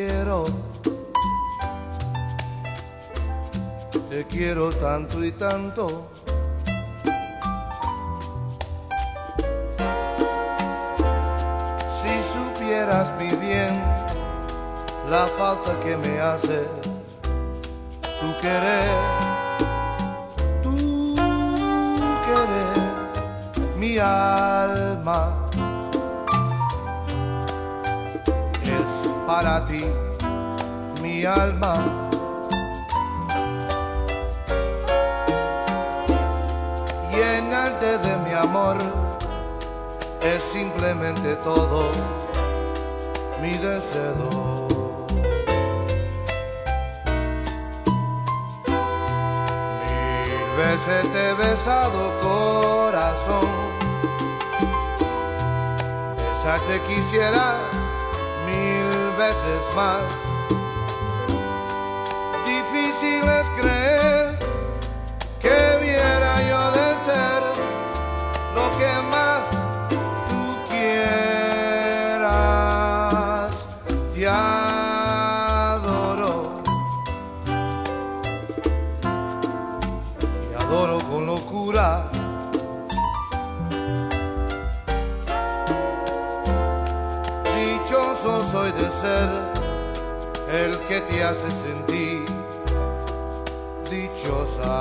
te quiero tanto y tanto. Si supieras mi bien, la falta que me hace tu querer, mi alma es para ti, mi alma. Llenarte de mi amor es simplemente todo mi deseo. Mil veces te he besado, corazón, besarte quisiera 1000 veces más. Difícil es creer que viera yo de ser lo que más tú quieras. Te adoro y adoro con locura. Dichoso soy de ser el que te hace sentir dichosa.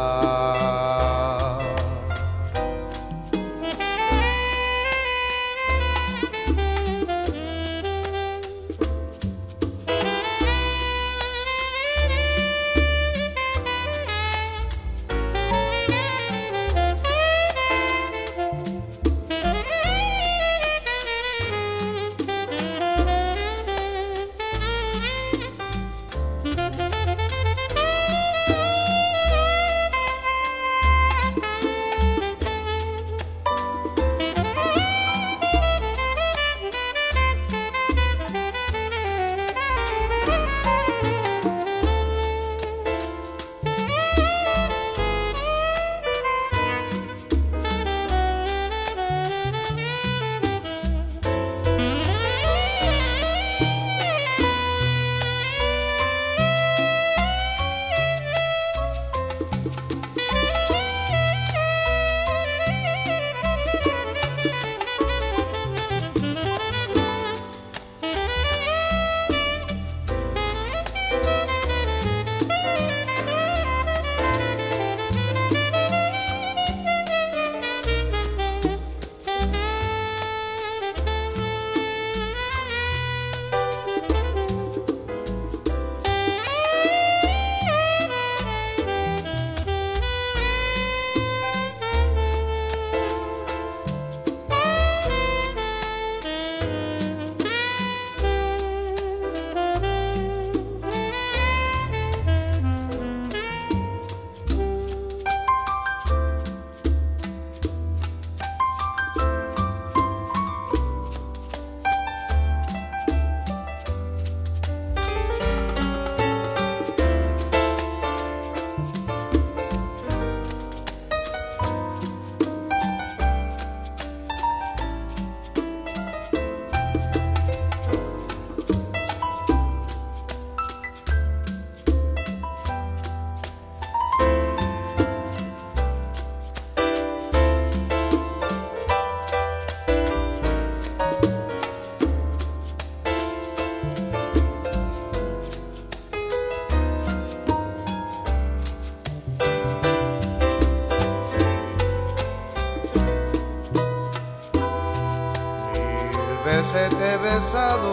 Veces te he besado,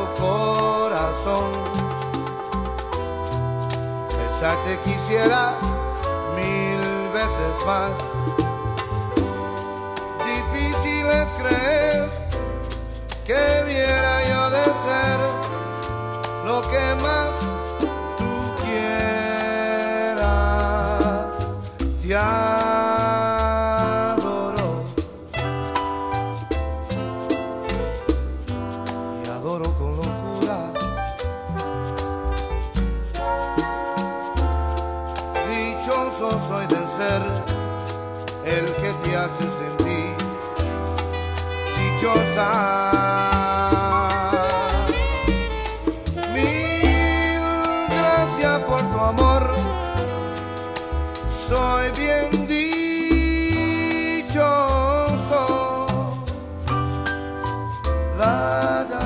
corazón, besarte quisiera 1000 veces más. Difícil es creer que viera yo de ser lo que más tú quieras. Te adoro y adoro con locura. Dichoso soy de ser el que te hace sentir dichosa. Mi soy bien dichoso. La, la.